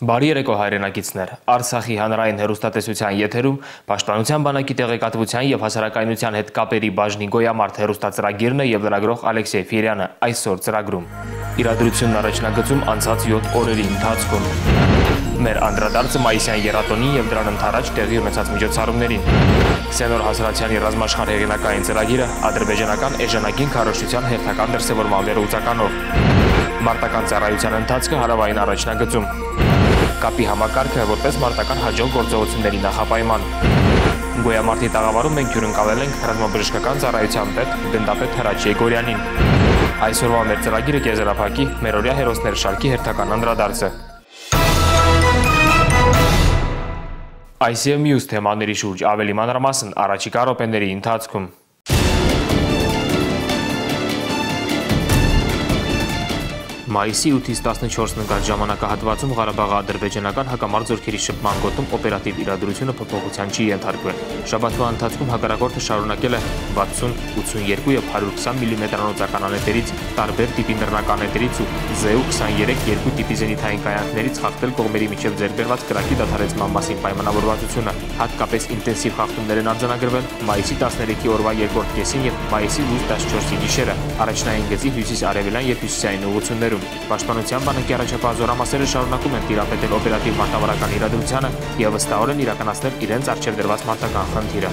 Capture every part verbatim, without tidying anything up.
Բարի երեկո հայրենակիցներ, Արցախի հանրային հեռուստատեսության եթերում Պաշտպանության բանակի տեղեկատվության եւ հասարակայնության հետ կապերի բաժնի գոյամարտ հեռուստածրագիրն է եւ լրագրող Ալեքսեյ Ֆիրյանը այսօր ծրագրում։ Իրադրությունն առաջնագծում անցած յոթ օրերի ընթացքում։ Մեր անդրադարձը մայիսյան եռատոնին եւ դրան ընդառաջ տեղի ունեցած միջոցառումներին։ Սենոր Հասարացյանի ռազմաշխարհ հեղինակային ծրագիրը ադրբեջանական էժանագին քարոզչության հերթական դրսևորման վերլուծականով։ Մարտական ծառայության ընթացքը հարավային առաջնագծում։ Կապի համակարգը որպես մարտական հաջող գործողությունների նախապայման։ Գոյամարտի տաղավարում մենք հյուրընկալել ենք ռազմաբժշկական ծառայության պետ գնդապետ Հրաչ Եգորյանին։ Այսօրվա մեր ծրագիրը կեզերափակի մերօրյա հերոսներ շարքի հերթական անդրադարձը։ Այս եւ մյուս թեմաների շուրջ ավելի մանրամասն առաջիկա րոպեների ընթացքում։ Մայիսի ութից տասնչորսն ընկած ժամանակահատվածում Ղարաբաղի ադրբեջանական հակամարտ զորքերի շփման գոտում օպերատիվ իրադրությունը փոփոխության չի ենթարկվել։ Շաբաթվա ընթացքում հակառակորդը շարունակել է վաթսուն, ութսունյոթ եւ հարյուր քսան միլիմետրանոց ականանետերից, տարբեր տիպի նռնականետերից ու զեու քսաներեք երկու տիպի զենիթային կայանքներից խախտել կողմերի միջև ձեռք բերված կրակի դադարեցման մասին պայմանավորվածությունը։ Հատկապես ինտենսիվ խախտումներ են արձանագրվել մայիսի տասներեքի օրվա երկրորդ կեսին եւ մայիսի ութ տասնչորսի գիշերը առաջնային գծի հյուսիս-արևելյան եւ հյուսիսային ուղղություններում։ Պաշտպանության բանակի առաջապահ զորամասերը շարունակում են տիրապետել օպերատիվ մարտավարական իրադրությանը եւ վստահորեն իրականացնել իրենց առջեւ դրված մարտական խնդիրը։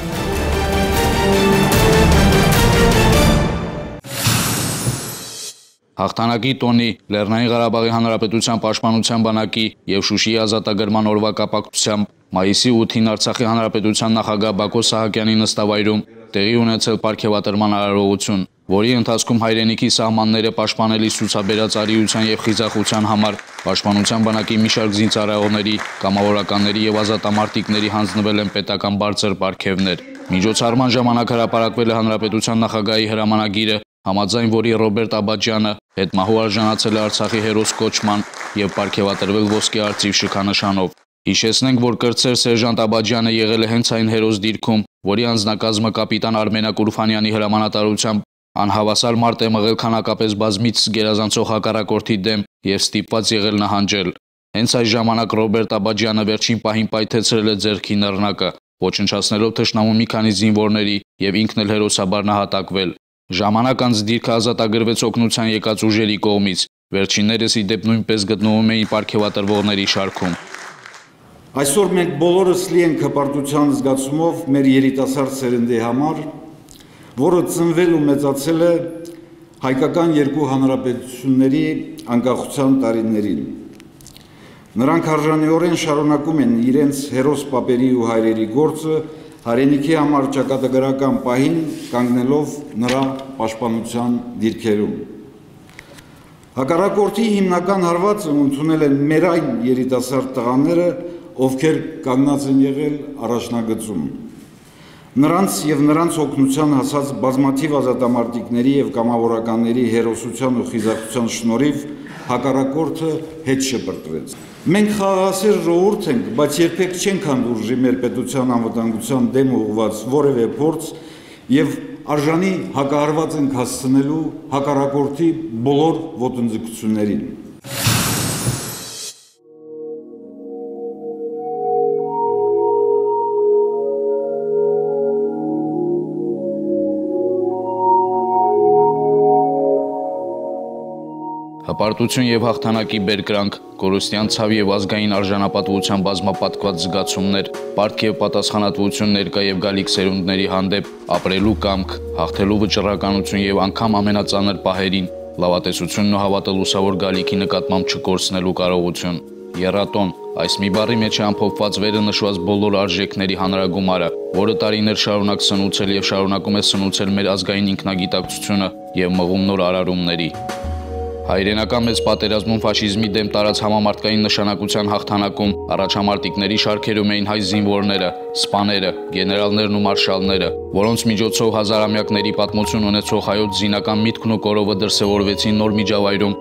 Հաղթանակի տոնի, Լեռնային Ղարաբաղի Հանրապետության Պաշտպանության բանակի եւ Շուշիի ազատագրման օրվա կապակցությամբ մայիսի ութին Արցախի Հանրապետության նախագահ Բակո Սահակյանի նստավայրում տեղի ունեցել պարգևատրման արարողություն, որի ընթացքում հայրենիքի սահմանները պաշտպանելիս ցուցաբերած արիության եւ խիզախության համար Պաշտպանության բանակի մի շարք զինծառայողների, կամավորականների եւ ազատամարտիկների հանձնվել են պետական բարձր պարգևներ։ Միջոցառման ժամանակ հրապարակվել է Հանրապետության նախագահի հրամանագիրը, համաձայն որի Ռոբերտ Աբաջյանը հետմահու արժանացել է Արցախի հերոս կոչման եւ պարգևատրվել ոսկե արծիվ շքանշանով։ Հիշեցնենք, որ կրտսեր սերժանտ Աբաջյանը եղել է հենց այն հերոս դիրքում, որի անձնակազմը կապիտան Արմենակ Ուրֆանյանի հրամանատարությամբ անհավասար մարտ է մղել քանակապես բազմից գերազանցող հակառակորդի դեմ եւ ստիպված եղել նահանջել։ Հենց այս ժամանակ Ռոբերտ Աբաջյանը վերջին պահին պայթեցրել է ձեռքի նռնակը, ոչնչացնելով թշնամու մի քանի զինվորների եւ ինքն էլ հերոսաբար նահատակվել։ Ժամանակ անց դիրքը ազատագրվեց օգնության եկած ուժերի կողմից։ Վերջիններս ի դեպ նույնպես գտնվում էին պարգևատրվողների շարքում։ Այսօր մենք բոլորս լի ենք հպարտության զգացումով մեր երիտասարդ սերնդի համար, որը ծնվել ու մեծացել է հայկական երկու հանրապետությունների անկախության տարիներին։ Նրանք արժանիորեն շարունակում են իրենց հերոս պապերի ու հայրերի գործը հայրենիքի համար ճակատագրական պահին կանգնելով նրա պաշտպանության դիրքերում։ Հակառակորդի հիմնական հարվածը ընդունել են մեր այն երիտասարդ տղաները, ովքեր կանգնած են եղել առաջնագծում։ Նրանց եւ նրանց օգնության հասած բազմաթիվ ազատամարտիկների եւ կամավորականների հերոսության ու խիզախության շնորհիվ հակառակորդը հետ շպրտվեց։ Մենք խաղաղասեր ժողովուրդ ենք, բայց երբեք չենք հանդուրժի մեր պետության անվտանգության դեմ ուղղված որևէ փորձ եւ արժանի հակահարված ենք հասցնելու հակառակորդի բոլոր ոտնձգություններին։ Հպարտություն եւ հաղթանակի բերկրանք, կորուստյան ցավ եւ ազգային արժանապատվության բազմապատկված զգացումներ, պարտք եւ պատասխանատվություն ներկա եւ գալիք սերունդների հանդեպ, ապրելու կամք, հաղթելու վճռականություն եւ անգամ ամենածանր պահերին, լավատեսությունն ու հավատը լուսավոր գալիքի նկատմամբ չկորցնելու կարողություն։ Եռատոն, այս մի բառի մեջ է ամփոփված վերը նշված բոլոր արժեքների հանրագումարը, որը տարիներ շարունակ սնուցել եւ շարունակում է սնուցել մեր ազգային ինքնագիտակցությունը եւ մղում նոր արարումների։ Հայրենական մեծ պատերազմում ֆաշիզմի դեմ տարած համամարտկային նշանակության հաղթանակում առաջամարտիկների շարքերում էին հայ զինվորները, սպաները, գեներալներն ու մարշալները, որոնց միջոցով հազարամյակների պատմություն ունեցող հայոց զինական միտքն ու կորովը դրսևորվեցին նոր միջավայրում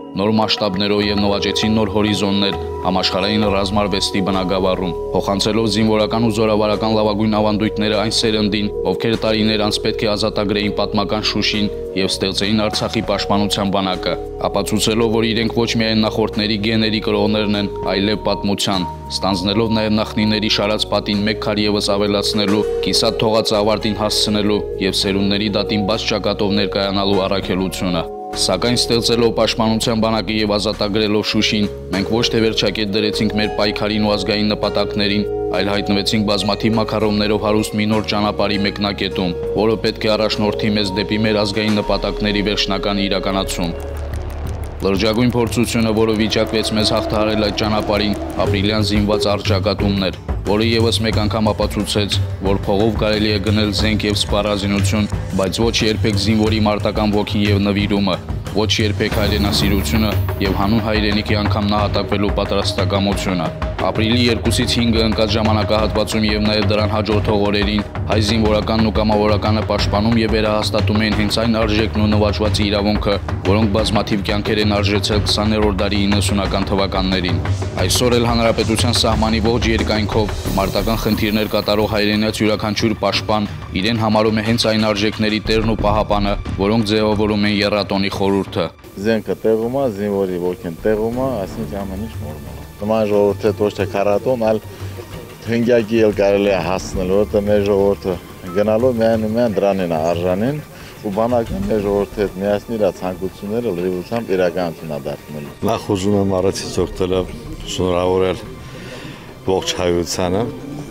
նոր մասշտաբներով եւ նվաճեցին նոր հորիզոններ համաշխարհային ռազմարվեստի բնագավառում, փոխանցելով զինվորական ու զորավարական լավագույն ավանդույթները այն սերնդին, ովքեր տարիներ անց պետք է ազատագրեին պատմական Շուշին եւ ստեղծեին Արցախի պաշտպանության բանակը, ապացուցելով, որ իրենք ոչ միայն նախորդների գեների կրողներն են, այլև պատմության, ստանձնելով նաեւ նախնիների շարած պատին մեկ քար եւս ավելացնելու, կիսատ թողած ավարտին հասցնելու եւ սերունդների դատին բաց ճակատով ներկայանալու առաքելությունը։ Սակայն ստեղծելով պաշտպանության բանակը եւ ազատագրելով Շուշին, մենք ոչ թե վերջակետ դրեցինք մեր պայքարին ու ազգային նպատակներին, այլ հայտնվեցինք բազմաթիվ մակարոններով հարուստ մի նոր ճանապարհի մեկնակետում, որը պետք է առաջնորդի մեզ դեպի մեր ազգային նպատակների վերջնական իրականացում։ Լրջագույն փորձությունը, որը վիճակվեց մեզ հաղթահարել այդ ճանապարհին, ապրիլյան զինված առճակատումն էր, որը եւս մեկ անգամ ապացուցեց, որ փողով կարելի է գնել զենք եւ սպառազինություն, բայց ոչ երբեք զինվորի մարտական ոգին եւ նվիրումը, ոչ երբեք հայրենասիրությունը եւ հանուն հայրենիքի անգամ նահատակվելու պատրաստակամությունը։ Ապրիլի երկուսից հինգը ընկած ժամանակահատվածում եւ նաեւ դրան հաջորդող օրերին հայ զինվորականն ու կամավորականը պաշտպանում եւ վերահաստատում են հենց այն արժեքն ու նվաճված իրավունքը, որոնք բազմաթիվ կյանքեր են արժեցել քսաներորդ դարի իննսունական թվականներին։ Այսօր էլ հանրապետության սահմանի ողջ երկայնքով մարտական խնդիրներ կատարող հայրենաց յուրաքանչյուր պաշտպան իրեն համարում է հենց այն արժեքների տերն ու պահապանը, որոնք ձևավորում են եռատոնի խորհուրդը։ Զենքը տեղում է, զինվորի ոգին տեղում է, այսինքն ամեն ինչ նորմալ է։ Նման ժողովուրդը ոչ թե քառատոն, այլ հնգյակի էլ կարելի է հասնել, որտեղ մեր ժողովուրդը գնալով միայն ու միայն դրանին է արժանին ու բանակը մեր ժողովրդի հետ միասին իր ցանկությունները լրիվությամբ իրականություն է դարձնելու։ Նախ ուզում եմ առաջից օգտելով շնորհավորել ողջ հայությանը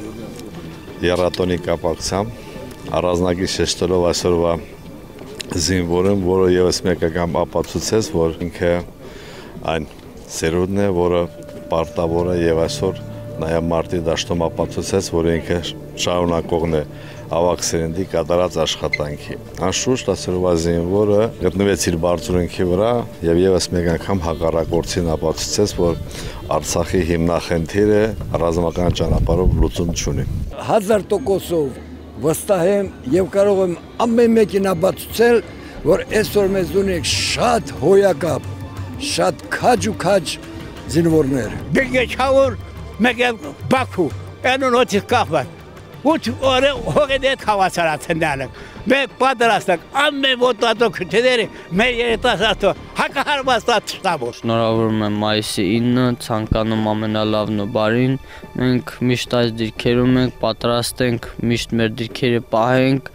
եռատոնի կապակցությամբ առանձնագիր շեշտելով այսօրվա զինվորին, որը եւս մեկ անգամ ապացուցեց, որ ինքը այն սերունդն է, որը պարտավոր է եւ այսօր նաեւ մարտի դաշտում ապացուցեց, որ ինքը շարունակողն է ավակ սերնդի կատարած աշխատանքի։ Անշուշտ այսօրվա զինվորը գտնվեց իր բարձունքի վրա եւ եւս մեկ անգամ հակառակորդին ապացուցեց, որ Արցախի հիմնախնդիրը ռազմական ճանապարհով լուծում չունի։ հազար տոկոսով վստահ եմ եւ կարող եմ ամեն մեկին ապացուցել, որ այսօր մեզ ունենք շատ հոյակապ, շատ քաջ ու քաջ զինվորներ։ Բեգեչավոր մեկ Բաքու, անոնոց կախված։ Út օրը հողեդետ խավացարացնալը։ Մենք պատրաստենք ամեն ոտատո քրտերը մեր երիտասարդը հակահարվածած շտաբով։ Շնորհավորում եմ մայիսի ինը, ցանկանում ամենալավն ու բարին։ Մենք միշտ այս դիրքերում ենք, պատրաստ ենք միշտ մեր դիրքերը պահենք,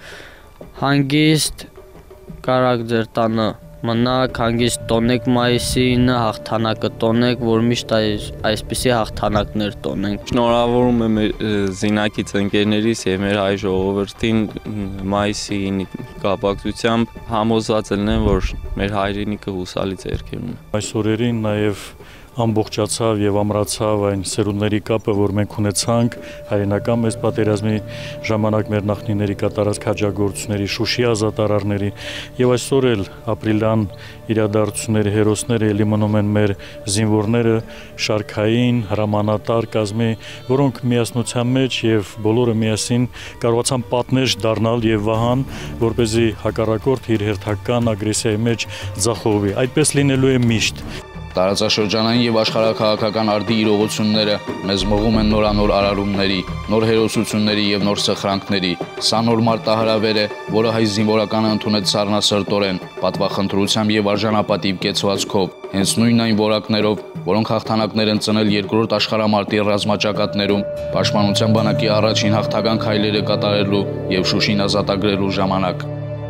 հանգիստ կարակ ձեր տանը մնաք, հանգիստ տոնեք մայիսի ինը, հաղթանակը տոնեք, որ միշտ այսպիսի հաղթանակներ տոնենք։ Շնորհավորում եմ զինակից ընկերներիս եւ մեր հայ ժողովրդին մայիսի ինի կապակցությամբ համոզված եմ, որ մեր հայրենիքը հուսալի ձեռքերում է։ Այս օրերին նաեւ ամբողջացավ եւ ամրացավ այն սերունդների կապը, որ մենք ունեցանք հայրենական մեծ պատերազմի ժամանակ մեր նախնիների կատարած քաջագործությունների, Շուշի ազատարարների եւ այսօր էլ ապրիլյան իրադարձությունների հերոսները ելի մնում են մեր զինվորները շարքային հրամանատար կազմի, որոնք միասնության մեջ եւ բոլորը միասին կարողացան պատնեշ դառնալ եւ վահան, որ เป զի հակառակորդ իր հերթական ագրեսիայի մեջ ձախողվի։ Այդպես լինելու է միշտ։ Տարածաշրջանային եւ աշխարհաքաղաքական արդի իրողությունները մեզ մղում են նորանոր արարումների, նոր հերոսությունների եւ նոր սխրանքների։ Սա նոր մարտահրավեր է, որը հայ զինվորականը ընդունեց սառնասրտորեն, պատվախնդրությամբ եւ արժանապատիվ կեցվածքով, հենց նույն այն որակներով, որոնք հաղթանակներ են ծնել երկրորդ աշխարհամարտի ռազմաճակատներում, պաշտպանության բանակի առաջին հաղթական քայլերը կատարելու եւ Շուշին ազատագրելու ժամանակ։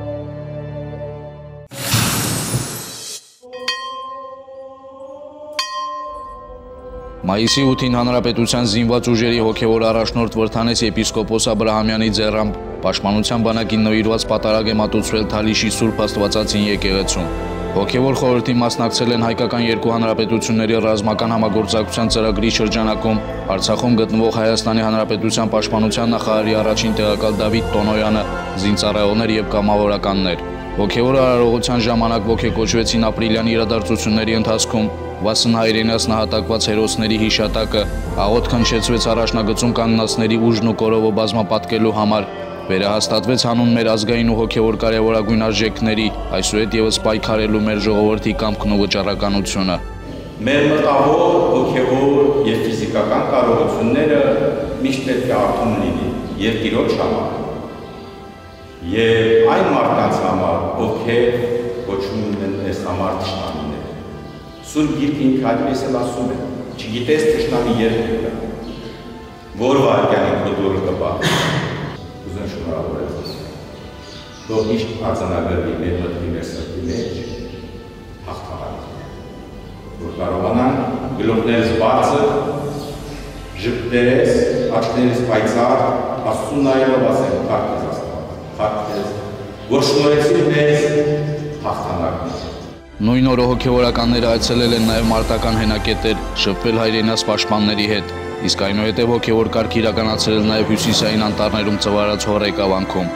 Մայիսի ութին Հանրապետության զինված ուժերի հոգևոր առաջնորդ Վրթանես եպիսկոպոս Աբրահամյանի ձեռամբ պաշտպանության բանակին նվիրված պատարագ է մատուցվել Թալիշի Սուրբ Աստվածածին եկեղեցում։ Հոգևոր խորհրդի մասնակցել են հայկական երկու հանրապետությունների ռազմական համագործակցության ծրագրի շրջանակում Արցախում գտնվող Հայաստանի Հանրապետության պաշտպանության նախարարի առաջին տեղակալ Դավիթ Տոնոյանը, զինծառայողներ եւ կամավորականներ։ Հոգևոր արարողության ժամանակ ոգեկոչվեցին ապրիլյան իրադարձությունների ընթացքում վասն հայրենաց նահատակված հերոսների հիշատակը, աղոթք հնչեցվեց առաջնագծում կանգնածների ուժն ու կորովը բազմապատկելու համար Վերահաստատվեց հանուն մեր ազգային ու հոգևոր կարևորագույն արժեքների, այսուհետ եւս պայքարելու մեր ժողովրդի կամքն ու վճռականությունը։ Մեր մտավոր, հոգևոր եւ ֆիզիկական կարողությունները միշտ պետք է արթուն լինի եւ Տիրոջ համար, եւ այն մարդկանց համար, ովքեր կոչվում են այս համար թշնամիներ։ Սուրբ Գիրքը ինքը այդպես էլ ասում է. չգիտես թշնամի երբ է գա, որ վայրկյանին քո դուռը կբախի։ Ուզում շնորհավորել ես։ Թող միշտ արձանագրվի մեր մտքի մեր սրտի մեջ հաղթանակը, որ կարողանանք գլուխներս բարձր, ժպտերես, աչքներս պայծառ, Աստծուն նայելով ասենք փառք քեզ Աստված, փառք քեզ, որ շնորհեցիր մեզ հաղթանակը։ Նույն օրը հոգևորականները այցելել են նաև մարտական հենակետեր, շփվել հայրենաց պաշտպանների հետ, իսկ այնուհետև հոգևոր կարգ իրականացրել նաև հյուսիսային անտառներում ծվարած հորեկավանքում։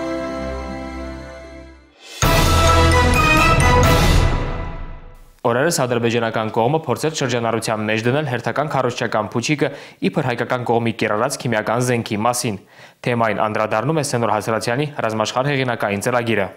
Օրերս ադրբեջանական կողմը փորձեց շրջանառության մեջ դնել հերթական քարոզչական փուչիկը իբր հայկական կողմի կիրառած քիմիական զենքի մասին։ Թեմային անդրադառնում է Սենոր Հասարացյանի ռազմաշխարհ հեղինակային ծրագիրը։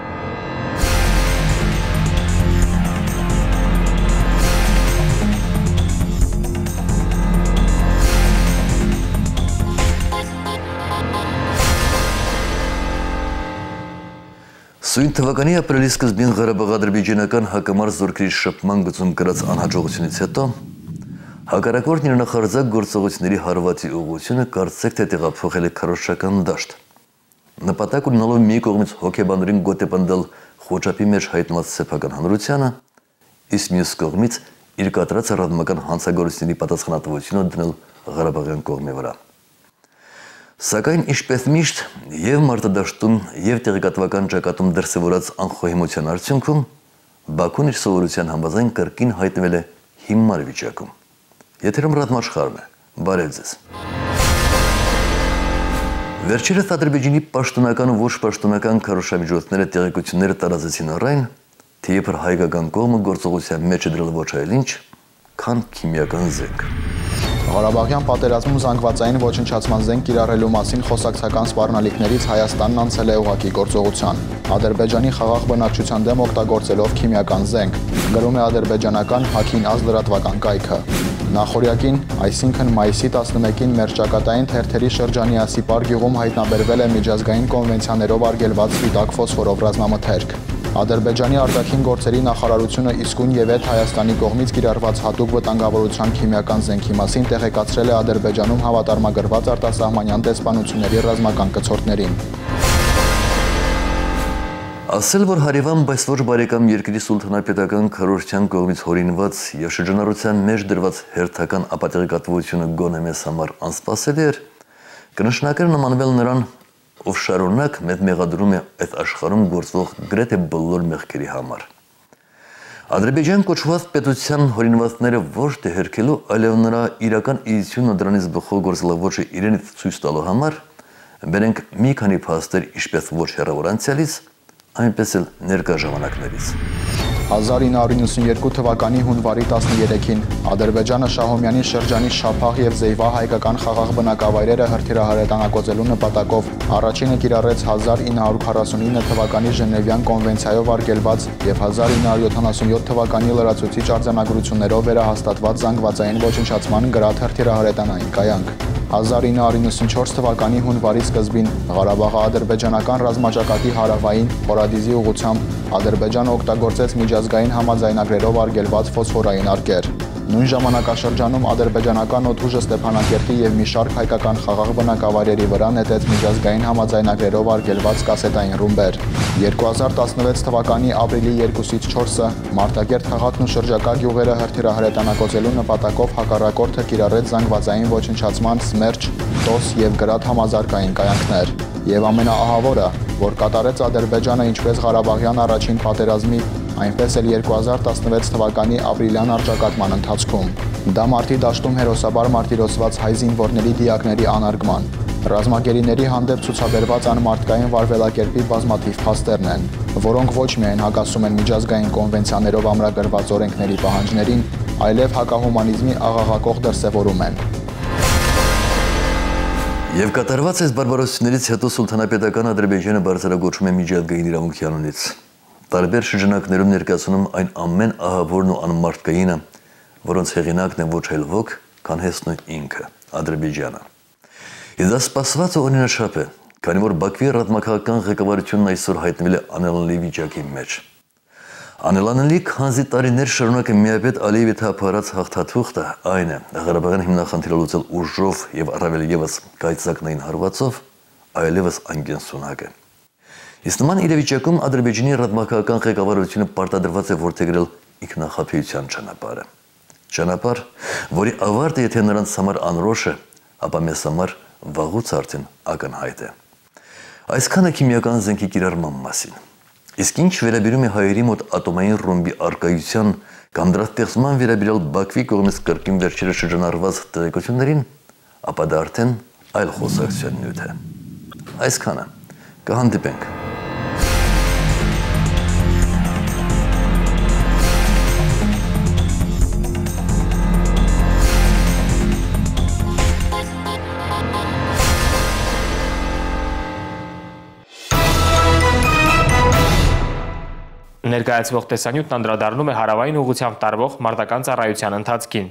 Սույն թվականի ապրիլի սկզբին Ղարաբաղ-ադրբեջանական հակամարտ զորքերի շփման գծում կրած անհաջողությունից հետո հակառակորդն իր նախարձակ գործողությունների հարվածի ուղղությունը կարծեք թե տեղափոխել է քարոզչական դաշտ։ Նպատակ ունենալով մի կողմից հոգեբանորեն գոտեպնդել Խոչապի մեջ հայտնված սեփական հանրությանը, իսկ մյուս կողմից իր կատարած ռազմական հանցագործությունների պատասխանատվությունը դնել Ղարաբաղյան կողմի վրա։ Սակայն ինչպես միշտ եւ մարտադաշտում եւ տեղեկատվական ճակատում դրսևորած անխոհեմության արդյունքում Բաքուն իր սովորության համաձայն կրկին հայտնվել է հիմար վիճակում։ Եթերում ռազմաշխարհն է, բարև ձեզ։ Վերջերս Ադրբեջանի պաշտոնական ու ոչ պաշտոնական քարոզչամիջոցները տեղեկությունները տարածեցին առայն, թե իբր հայկական կողմը գործողության մեջ է դրել ոչ այլ ինչ, քան քիմիական զենք։ Ղարաբաղյան պատերազմում զանգվածային ոչնչացման զենք կիրառելու մասին խոսակցական սպառնալիքներից Հայաստանն անցել է ուղղակի գործողության։ Ադրբեջանի խաղաղ բնակչության դեմ օգտագործելով քիմիական զենք, գրում է ադրբեջանական Հաքին Ազ լրատվական կայքը։ Նախորյակին, այսինքն մայիսի տասնմեկին մերճակատային թերթերի շրջանի Ասիպար գյուղում հայտնաբերվել է միջազգային կոնվենցիաներով արգելված սպիտակ ֆոսֆորով ռազմամթերք։ Ադրբեջանի արտաքին գործերի նախարարությունը իսկույն եւ այդ Հայաստանի կողմից կիրառված հատուկ վտանգավորության քիմիական զենքի մասին տեղեկացրել է Ադրբեջանում հավատարմագրված արտասահմանյան դեսպանությունների ռազմական կցորդներին։ Ասել, որ հարևան, բայց ոչ բարեկամ երկրի սուլթանապետական քարոզչության կողմից հորինված եւ շրջանառության մեջ դրված հերթական ապատեղեկատվությունը գոնե մեզ համար անսպասելի էր, կնշանակեր նմանվել նրան, ով շարունակ մեծ մեղադրում է այդ աշխարհում գործվող գրեթե բոլոր մեղքերի համար։ Ադրբեջան կոչված պետության հորինվածները ոչ թե հերքելու, այլև նրա իրական իզությունն ու դրանից բխող գործելավոճը իրենից ցույց տալու համար, բերենք մի քանի փաստեր ինչպես ոչ հեռավոր անցյալից, այնպես էլ ներկա ժամանակներից։ հազար ինը հարյուր նվաթ թվականի հունվարի տասներեքին Ադրբեջանը Շահումյանի շրջանի Շափաղ եւ Զեյվա հայկական խաղաղ բնակավայրերը հրթիռահարետանակոծելու նպատակով առաջինը կիրառեց հազար ինը հարյուր քառասունինը թվականի Ժնևյան կոնվենցիայով արգելված եւ հազար ինը հարյուր յոթանասունյոթ թվականի լրացուցիչ արձանագրություններով վերահաստատված զանգվածային ոչնչացման գրադ հրթիռահարետանային կայանք։ հազար ինը հարյուր նվաթ թվականի հունվարի սկզբին Ղարաբաղի ադրբեջանական ռազմաճակատի հարավային Խորադիզի ուղղությամբ Ադրբեջանը օգտագործեց միջազգային համաձայնագրերով արգելված ֆոսֆորային արկեր։ Նույն ժամանակաշրջանում ադրբեջանական օդուժը Ստեփանակերտի եւ մի շարք հայկական խաղաղ բնակավայրերի վրա նետեց միջազգային համաձայնագրերով արգելված կասետային ռումբեր։ երկու հազար տասնվեց թվականի ապրիլի երկուսից չորսը Մարտակերտ քաղաքն ու շրջակա գյուղերը հրթիռահարետանակոծելու նպատակով հակառակորդը կիրառեց զանգվածային ոչնչացման սմերջ, տոս եւ գրադ համազարգային կայանքներ։ Եվ ամենաահավորը, որ կատարեց Ադրբեջանը ինչպես Ղարաբաղյան առաջին պատերազմի, այնպես էլ երկու հազար տասնվեց թվականի ապրիլյան առճակատման ընթացքում։ Դա մարտի դաշտում հերոսաբար մարտիրոսված հայ զինվորների դիակների անարգման, ռազմագերիների հանդեպ ցուցաբերված անմարտկային վարվելակերպի բազմաթիվ փաստերն են, որոնք ոչ միայն հակասում են միջազգային կոնվենցիաներով ամրագրված օրենքների պահանջներին, այլև հակահումանիզմի աղաղակող դրսևորում են։ Եվ կատարված այս բարբարոսություններից հետո Սուլթանապետական Ադրբեջանը բարձրագործում է միջազգային իրավունքի անունից։ Տարբեր շրջանակներում ներկայացնում այն ամեն ահավորն ու անմարդկայինը, որոնց հեղինակն է ոչ այլ ոք, քան հեսն ու ինքը, Ադրբեջանը։ Իսկ դա սպասված ու օրինաչափ է, քանի որ Բաքվի ռազմաքաղաքական ղեկավարությունն այսօր հայտնվել է անելանելի վիճակի մեջ։ Անելանելի քանզի տարիներ շարունակ է միապետ Ալիևի թափահարած հաղթաթուղթը այն է, Ղարաբաղյան հիմնախնդիրը լուծել ուժով եւ առավել եւս կայծակնային հարվածով, այլևս անկենսունակ է։ Իսկ նման իրավիճակում Ադրբեջանի ռազմաքաղաքական ղեկավարությունը պարտադրված է որդեգրել ինքնախաբեության ճանապարհը։ Ճանապարհ, որի ավարտը եթե նրանց համար անորոշ է, ապա մեզ համար վաղուց արդեն ակնհայտ է։ Այսքանը քիմիական զենքի կիրառման մասին։ Իսկ ինչ վերաբերում է հայերի մոտ ատոմային ռումբի արկայության կամ դրա ստեղծման վերաբերյալ Բաքվի կողմից կրկին վերջերս շրջանառված տեղեկություններին, ապա դա արդեն այլ խոսակցության նյութ է։ Այսքանը կհանդիպենք։ Ներկայացվող տեսանյութն անդրադառնում է հարավային ուղղությամբ տարվող մարտական ծառայության ընթացքին։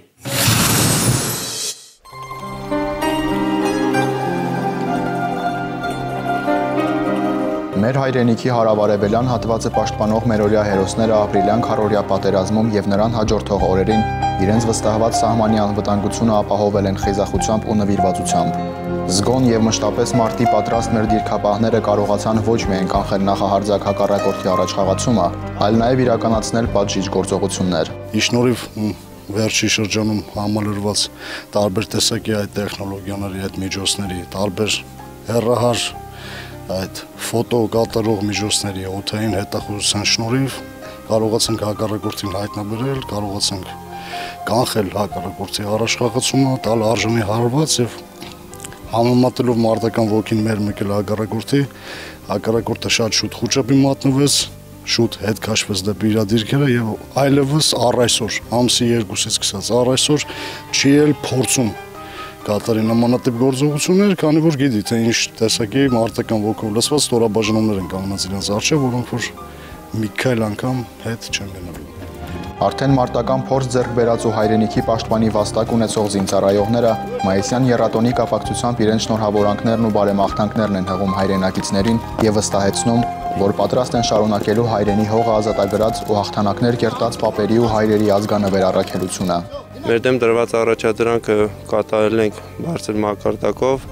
Մեր հայրենիքի հարավարևելյան հատվածը պաշտպանող մերօրյա հերոսները ապրիլյան քառօրյա պատերազմում եւ նրան հաջորդող օրերին իրենց վստահված սահմանի անվտանգությունը ապահովել են խիզախությամբ ու նվիրվածությամբ։ Զգոն եւ մշտապես մարտի պատրաստ մեր դիրքապահները կարողացան ոչ միայն կանխել նախահարձակ հակառակորդի առաջխաղացումը, այլ նաեւ իրականացնել պատժիչ գործողություններ։ Ի շնորհիվ վերջի շրջանում համալրված տարբեր տեսակի այդ տեխնոլոգիաների, այդ միջոցների, տարբեր հեռահար այդ ֆոտո կատարող միջոցների, օդային հետախուզության շնորհիվ կարողացանք հակառակորդին հայտնաբերել, կարողացանք կանխել հակառակորդի առաջխաղացումը, տալ արժանի հարված եւ համեմատելով մարտական ոգին մեր մեկել հակառակորդի, հակառակորդը շատ շուտ խոճապի մատնվեց, շուտ հետ քաշվեց դեպի իր դիրքերը եւ այլևս առ այսօր, ամսի երկուսից սկսած առ այսօր չի էլ փորձում կատարի նմանատիպ գործողություններ, քանի որ գիտի, թե ինչ տեսակի մարտական ոգով լսված ստորաբաժանումներ են կանգնած իրենց առջև, որոնք որ մի քայլ անգամ հետ չեն գնալու։ Արդեն մարտական փորձ ձեռք բերած ու հայրենիքի պաշտպանի վաստակ ունեցող զինծառայողները մայիսյան եռատոնի կապակցությամբ իրենց շնորհավորանքներն ու բարեմաղթանքներն են հղում հայրենակիցներին եւ վստահեցնում, որ պատրաստ են շարունակելու հայրենի հողը ազատագրած ու հաղթանակներ կերտած պապերի ու հայրերի ազգանվեր առաքելությունը։ Մեր դեմ դրված առաջադրանքը կատարել ենք բարձր մակարդակով,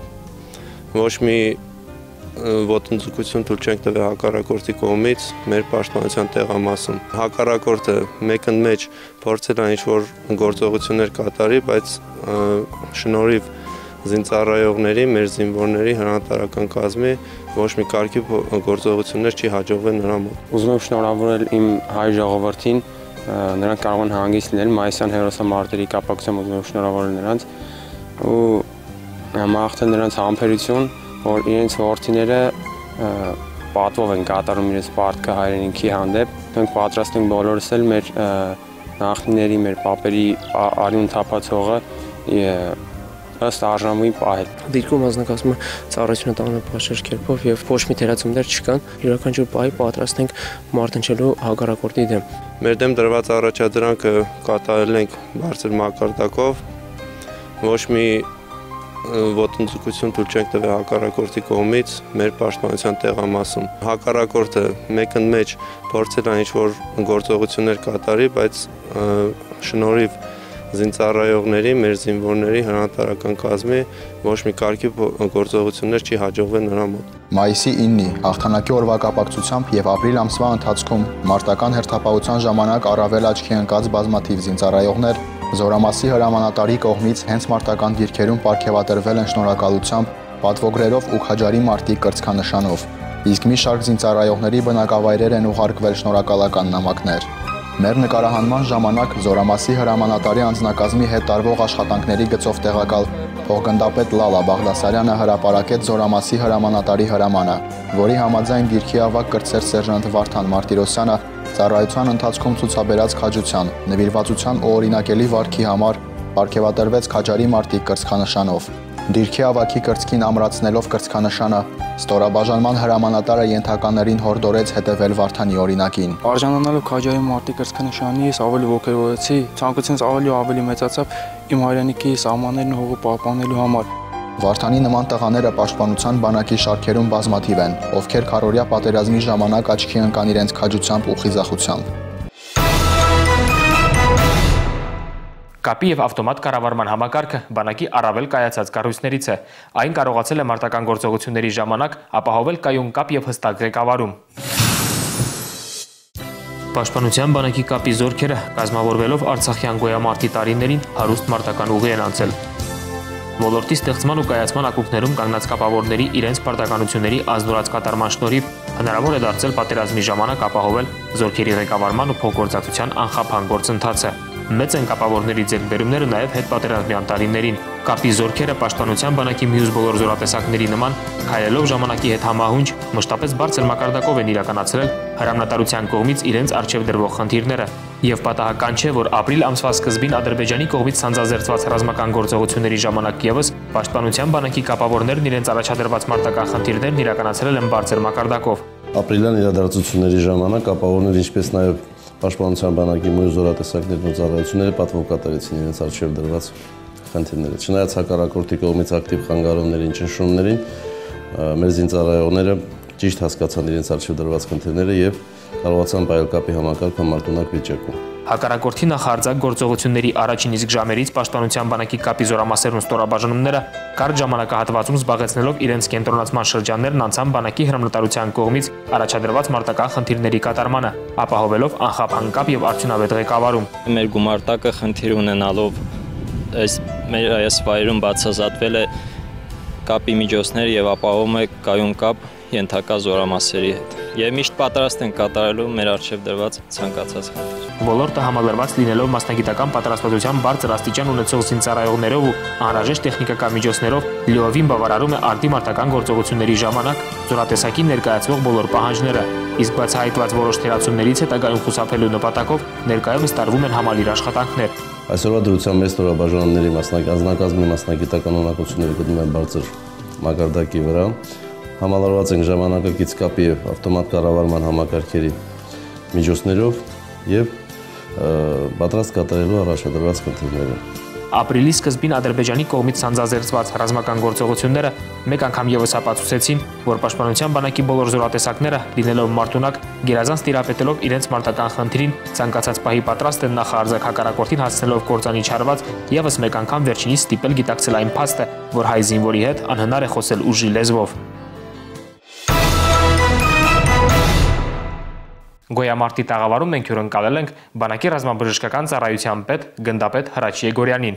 ոչ մի ոտնձգություն թույլ չենք տվել հակառակորդի կողմից մեր պաշտպանության տեղամասում։ Հակառակորդը մեկընդմեջ փորձել է ինչ-որ գործողություններ կատարի, բայց շնորհիվ զինծառայողների, մեր զինվորների հրամանատարական կազմի ոչ մի կարգի գործողություններ չի հաջողվել նրա մոտ։ Ուզում եմ շնորհավորել իմ հայ ժողովրդին, նրանք կարող են հանգիստ լինել մայիսյան հերոսամարտերի կապակցությամբ, ուզում եմ շնորհավորել նրանց ու մաղթել նրանց համբերություն, որ իրենց որդիները պատվով են կատարում իրենց պարտքը հայրենիքի հանդեպ։ Մենք պատրաստ ենք բոլորս էլ մեր նախնիների, մեր պապերի արյուն թափած հողը ըստ արժանվույն պահել։ Դիրքում անձնակազմը ծառայությունը տանում է փաշեր կերպով եւ ոչ մի թերացումներ չկան։ Յուրաքանչյուր պահի պատրաստ ենք մարտնչելու հակառակորդի դեմ։ Մեր դեմ դրված առաջադրանքը կատարել ենք բարձր մակարդակով, ոչ մի ոտնձգություն թույլ չենք տվել հակառակորդի կողմից մեր պաշտպանության տեղամասում։ Հակառակորդը մեկընդմեջ փորձել է ինչ-որ գործողություններ կատարի, բայց շնորհիվ զինծառայողների, մեր զինվորների հրամանատարական կազմի ոչ մի կարգի գործողություններ չի հաջողվել նրա մոտ։ Մայիսի իննի հաղթանակի օրվա կապակցությամբ եւ ապրիլ ամսվա ընթացքում մարտական հերթապահության ժամանակ առավել աչքի ընկած բազմաթիվ զինծառայողներ Զորամասի հրամանատարի կողմից հենց մարտական դիրքերում պարգևատրվել են շնորհակալությամբ, պատվոգրերով ու քաջարի մարտի կրծքանշանով, իսկ մի շարք զինծառայողների բնակավայրեր են ուղարկվել շնորհակալական նամակներ։ Մեր նկարահանման ժամանակ Զորամասի հրամանատարի անձնակազմի հետ տարվող աշխատանքների գծով տեղակալ փոխգնդապետ Լալա Բաղդասարյանը հրապարակեց Զորամասի հրամանատարի հրամանը, որի համաձայն դիրքի ավագ կրտսեր սերժանտ Վարդան Մարտիրոսյանը ծառայության ընթացքում ցուցաբերած քաջության, նվիրվածության ու օրինակելի վարքի համար պարգևատրվեց քաջարի մարտի կրծքանշանով։ Դիրքի ավագի կրծքին ամրացնելով կրծքանշանը, ստորաբաժանման հրամանատարը ենթականերին հորդորեց հետևել Վարդանի օրինակին։ Արժանանալով քաջայի մարտի կրծքանշանի ես ավելի ոգևորեցի, ցանկությունս ավելի ու ավելի մեծացավ իմ հայրենիքի սահմաններն ու հողը պահպանելու համար։ Վարդանի նման տղաները պաշտպանության բանակի շարքերում բազմաթիվ են, ովքեր քառօրյա պատերազմի ժամանակ աչքի ընկան իրենց քաջությամբ ու խիզախությամբ։ Կապի եւ ավտոմատ կառավարման համակարգը բանակի առավել կայացած կառույցներից է։ Այն կարողացել է մարտական գործողությունների ժամանակ ապահովել կայուն կապ եւ հստակ ղեկավարում։ Պաշտպանության բանակի կապի զորքերը կազմավորվելով Արցախյան գոյամարտի տարիներին հարուստ մարտական ուղի են անցել։ Ոլորտի ստեղծման ու կայացման ակունքներում կանգնած կապավորների իրենց պարտականությունների ազդուրած կատարման շնորհիվ հնարավոր է դարձել պատերազմի ժամանակ ապահովել զորքերի ղեկավարման ու փոխգործակցության անխափան գործընթացը։ Մեծ են կապավորների ձեռքբերումները նաև հետպատերազմյան տարիներին։ Կապի զորքերը պաշտպանության բանակի մյուս բոլոր զորատեսակների նման քայլելով ժամանակի հետ համահունչ մշտապես բարձր մակարդակով են իրականացրել հրամանատարության կողմից իրենց առջև դրվող խնդիրները։ Եվ պատահական չէ, որ ապրիլ ամսվա սկզբին Ադրբեջանի կողմից սանձազերծված ռազմական գործողությունների ժամանակ ևս պաշտպանության բանակի կապավորներն իրենց առաջադրված մարտական խնդիրներն իրականացրել են բարձր մակարդակով։ Ապրիլյան իրադարձությունների ժամանակ կապավորները, ինչպես նաև Պաշտպանության բանակի մյուս զորատեսակներն ու ծառայությունները պատվով կատարեցին իրենց առջև դրված խնդիրները։ Չնայած հակառակորդի կողմից ակտիվ խանգարումներին, ճնշումներին, մեր զինծառայողները ճիշտ հասկացան իրենց առջև դրված խնդիրները եւ կարողացան բայել կապի համակարգը մարտունակ վիճակում։ Հակառակորդի նախարձակ գործողությունների առաջին իսկ ժամերից պաշտպանության բանակի կապի զորամասերն ու ստորաբաժանումները կարճ ժամանակահատվածում զբաղեցնելով իրենց կենտրոնացման շրջաններն անցան բանակի հրամանատարության կողմից առաջադրված մարտական խնդիրների կատարմանը, ապահովելով անխափան կապ եւ արդյունավետ ղեկավարում։ Մեր գումարտակը խնդիր ունենալով այս մեր այս վայրում բացազատվել է կապի միջոցներ եւ ապահովում է կայուն կապ ենթակա զորամասերի հետ։ Եվ միշտ պատրաստ են կատարելու մեր առջև դրված ցանկացած խնդիր։ Ոլորտը համալրված լինելով մասնագիտական պատրաստվածության բարձր աստիճան ունեցող զինծառայողներով ու անհրաժեշտ տեխնիկական միջոցներով լիովին բավարարում է արտի մարտական գործողությունների ժամանակ զորատեսակին ներկայացվող բոլոր պահանջները, իսկ բացահայտված որոշ թերացումներից հետագայում խուսափելու նպատակով ներկայումս տարվում են համալիր աշխատանքներ։ Այսօրվա դրությամբ մեր ստորաբաժանումների մասնակազմի մասնագիտական ունակությունները գտնվում են բարձր մակարդակի վրա։ Համալրված ենք ժամանակակից կապի եւ ավտոմատ կառավարման համակարգերի միջոցներով եւ պատրաստ կատարելու առաջադրված խնդիրները։ Ապրիլի սկզբին Ադրբեջանի կողմից սանձազերծված ռազմական գործողությունները մեկ անգամ ևս ապացուցեցին, որ պաշտպանության բանակի բոլոր զորատեսակները, լինելով մարտունակ, գերազանց տիրապետելով իրենց մարտական խնդիրին, ցանկացած պահի պատրաստ են նախարարզակ հակառակորդին հասցնելով կործանիչ հարված, ևս մեկ անգամ վերջինիս ստիպել գիտակցել այն փաստը, որ հայ զինվորի հետ անհնար է խոսել ուժի լեզվով։ Գոյամարտի տաղավարում մենք հյուրընկալել ենք բանակի ռազմաբժշկական ծառայության պետ գնդապետ Հրաչ Եգորյանին։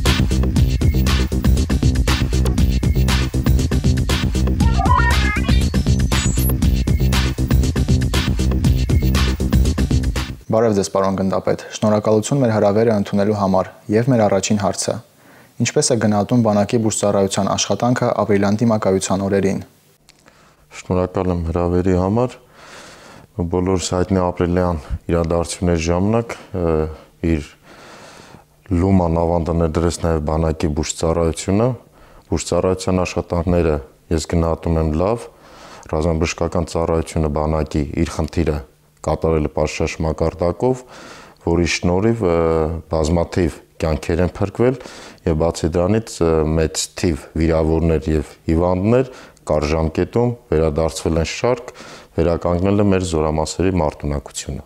Բարև ձեզ, պարոն գնդապետ, շնորհակալություն մեր հրավերը ընդունելու համար եւ մեր առաջին հարցը։ Ինչպես է գնահատում բանակի բուժծառայության աշխատանքը ապրիլյան դիմակայության օրերին։ Շնորհակալ եմ հրավերի համար։ Բոլորս հայտնի ապրիլյան իրադարձությունների ժամանակ իր լուման ավանդը ներդրեց նաև բանակի բուժծառայությունը։ Բուժծառայության աշխատանքները ես գնահատում եմ լավ, ռազմաբժշկական ծառայությունը բանակի իր խնդիրը կատարել է պատշաճ մակարդակով, որի շնորհիվ բազմաթիվ կյանքեր են փրկվել եւ բացի դրանից մեծ թիվ վիրավորներ եւ հիվանդներ կար ժամկետում վերադարձվել են շարք, վերականգնել է մեր զորամասերի մարտունակությունը։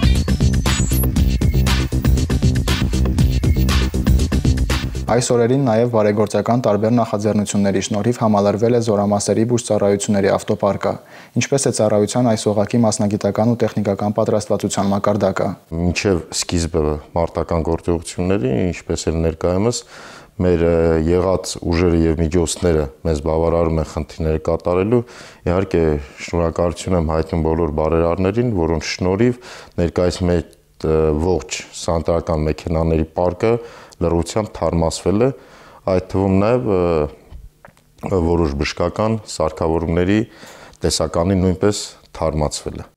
Այս օրերին նաև բարեգործական տարբեր նախաձեռնությունների շնորհիվ համալրվել է զորամասերի բուժծառայությունների ավտոպարկը։ Ինչպես է ծառայության այս օղակի մասնագիտական ու տեխնիկական պատրաստվածության մակարդակը։ Մինչև սկիզբը մարտական գործողությունների, ինչպես էլ ներկայումս մեր եղած ուժերը եւ միջոցները մեզ բավարարում են խնդիրները կատարելու։ Իհարկե շնորհակալություն եմ հայտնում բոլոր բարերարներին, որոնց շնորհիվ ներկայիս մեր ողջ սանիտարական մեքենաների պարկը լրացությամբ թարմացվել է, այդ թվում նաեւ որոշ բժշկական սարքավորումների տեսականի նույնպես թարմացվել է։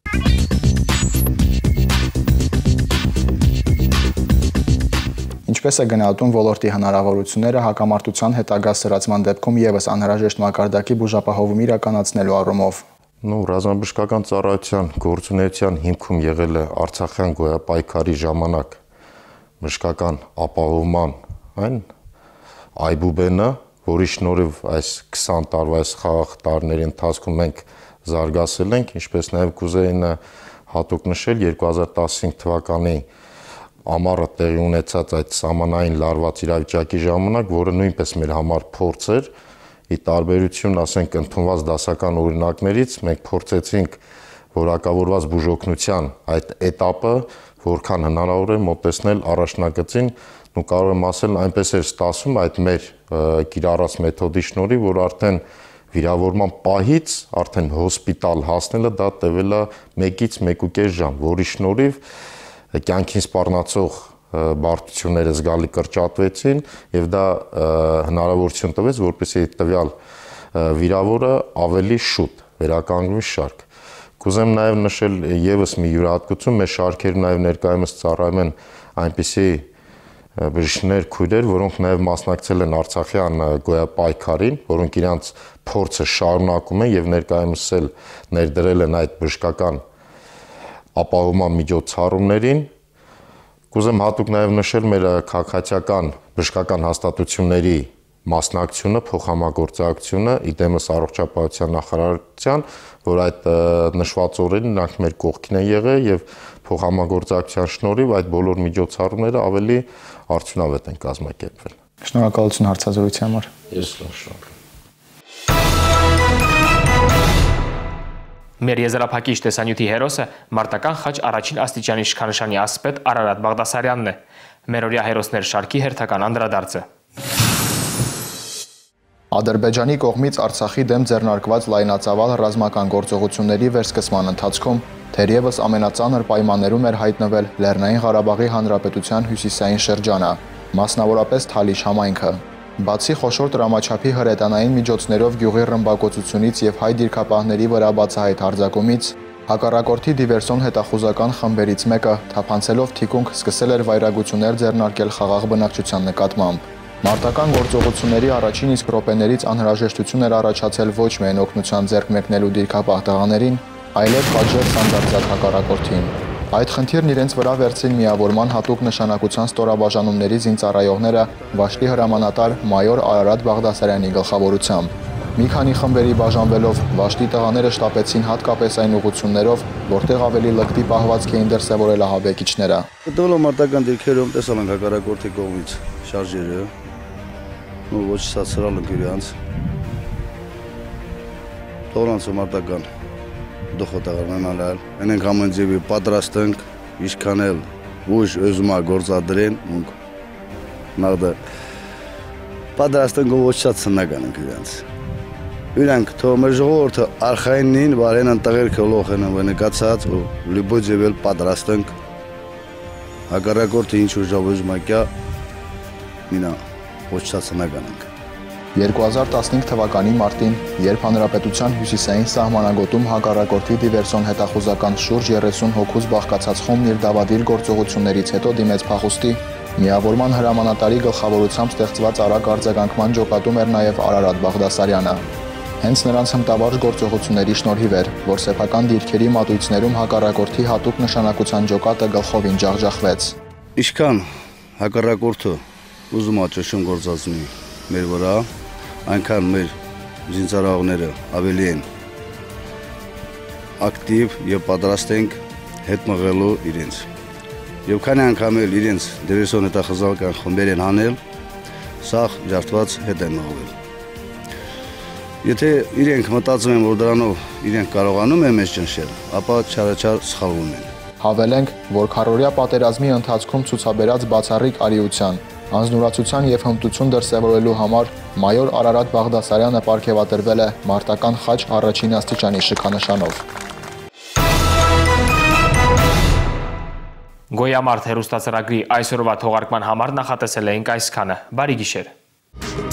ինչպես է գնահատում ոլորտի հնարավորությունները հակամարտության հետագա սրացման դեպքում եւս անհրաժեշտ մակարդակի բուժապահովում իրականացնելու առումով։ Ну, ռազմաբժշկական ծառայության գործունեության հիմքում եղել է Արցախյան գոյապայքարի ժամանակ բժշկական ապահովման այն այբուբենը, որի շնորհիվ այս քսան տարվա այս խաղաղ տարիների ընթացքում մենք զարգացել ենք, ինչպես նաև կուզեին հատուկ նշել երկու հազար տասնհինգ թվականի ամառը տեղի ունեցած այդ սահմանային լարված իրավիճակի ժամանակ, որը նույնպես մեր համար փորձ էր, ի տարբերություն, ասենք, ընդունված դասական օրինակներից, մենք փորձեցինք որակավորված բուժօգնության այդ этаպը որքան հնարավոր է մոտեցնել առաջնագծին, ու կարող եմ ասել, այնպես էր ստացվում այդ մեր կիրառած մեթոդի շնորհիվ, որ արդեն վիրավորման պահից արդեն հոսպիտալ հասնելը դա տևել է մեկից մեկուկես ժամ, որի շնորհիվ կյանքին սպառնացող բարդությունները զգալի կրճատվեցին եւ դա հնարավորություն տվեց, որպեսզի տվյալ վիրավորը ավելի շուտ վերականգնվի շարք։ Կուզեմ նաեւ նշել եւս մի յուրահատկություն, մեր շարքերում նաեւ ներկայումս ծառայում են այնպիսի բժիշկներ, քույրեր, որոնք նաեւ մասնակցել են Արցախյան գոյապայքարին, որոնք իրանց փորձը շարունակում են եւ ներկայումս էլ ներդրել են այդ բժշկական ապահովման միջոցառումներին։ Կուզեմ հատուկ նաև նշել մեր քաղաքացիական բժշկական հաստատությունների մասնակցությունը, փոխհամագործակցությունը, իդեմս առողջապահության նախարարության, որ այդ նշված օրերին նրանք մեր կողքին են եղել եւ փոխհամագործակցության շնորհիվ այդ բոլոր միջոցառումները ավելի արդյունավետ են կազմակերպվել։ Շնորհակալություն հարցազրույցի համար։ Ես շնորհակալ եմ։ Մեր եզրափակիչ տեսանյութի հերոսը մարտական խաչ առաջին աստիճանի իշխանշանի ասպետ Արարատ Բաղդասարյանն է։ Մերօրյա հերոսներ շարքի հերթական անդրադարձը։ Ադրբեջանի կողմից Արցախի դեմ ձեռնարկված լայնածավալ ռազմական գործողությունների վերսկսման ընթացքում թերևս ամենածանր պայմաններում էր հայտնվել Լեռնային Ղարաբաղի Հանրապետության հյուսիսային շրջանը, մասնավորապես Թալիշ համայնքը։ Բացի խոշոր տրամաչափի հրետանային միջոցներով գյուղի ռմբակոծությունից եւ հայ դիրքապահների վրա բացահայտ հարձակումից, հակառակորդի դիվերսիոն հետախուզական խմբերից մեկը թափանցելով թիկունք սկսել էր վայրագություններ ձեռնարկել խաղաղ բնակչության նկատմամբ։ Մարտական գործողությունների առաջին իսկ րոպեներից անհրաժեշտություն էր առաջացել ոչ միայն օգնության ձեռք մեկնելու դիրքապահ տղաներին, այլև պատժել սանդարձակ հակառակորդին։ Այդ խնդիրն իրենց վրա վերցին միավորման հատուկ նշանակության ստորաբաժանումների զինծառայողները Վաշտի հրամանատար մայոր Արարատ Բաղդասարյանի գլխավորությամբ։ Մի քանի խմբերի բաժանվելով Վաշտի տղաները շտապեցին հատկապես այն ուղություններով, որտեղ ավելի լկտի պահվածք էին դրսևորել ահաբեկիչները։ Դոլո մարտական դիրքերում տեսալ ենք հակառակորդի կողմից շարժերը, ու ոչ սացրալ ենք իրանց։ Տորանց մարտական դոխոտարնանալ, այնենք ամեն ձևի պատրաստ ենք, ինչքան էլ ուժ ուզումա գործադրեն, ունք նաղդը պատրաստ ենք ու ոչ շատ սնական ենք իրանց։ Իրանք թող մեր ժողովուրդը արխայինին վարեն ընտղերքը լող են նկացած ու լիբո ձևել պատրաստ ենք հակառակորդը ինչ ուժով ուզումա կյա մինա ոչ շատ սնական ենք։ երկու հազար տասնհինգ թվականի մարտին, երբ հանրապետության հյուսիսային սահմանագոտում հակառակորդի դիվերսիոն հետախուզական շուրջ երեսուն հոգուց բաղկացած խումբն իր դավադիր գործողություններից հետո դիմեց փախուստի, միավորման հրամանատարի գլխավորությամբ ստեղծված արագ արձագանքման ջոկատում էր նաև Արարատ Բաղդասարյանը։ Հենց նրանց հմտավարժ գործողությունների շնորհիվ էր, որ սեփական դիրքերի մատույցներում հակառակորդի հատուկ նշանակության ջոկատը գլխովին ջախջախվեց։ Ինչքան հակառակորդը ուզում է ճշում գործածնի մեր վրա, այնքան մեր զինծառայողները ավելի են ակտիվ եւ պատրաստ ենք հետ մղելու իրենց։ Եվ քանի անգամ էլ իրենց դիվերսիոն հետախուզական խմբեր են անել, սա ջարդված հետ են մղվել։ Եթե իրենք մտածում են, որ դրանով իրենք կարողանում են մեզ ճնշել, ապա չարաչար սխալվում են։ Հավելենք, որ քառօրյա պատերազմի ընթացքում ցուցաբերած բացառիկ արիության, անձնուրացության եւ հմտություն դրսեւորելու համար մայոր Արարատ Բաղդասարյանը պարգևատրվել է մարտական խաչ առաջին աստիճանի շքանշանով։ Գոյամարտ հերոստացրագրի այսօրվա թողարկման համար նախատեսել էինք այսքանը։ Բարի գիշեր։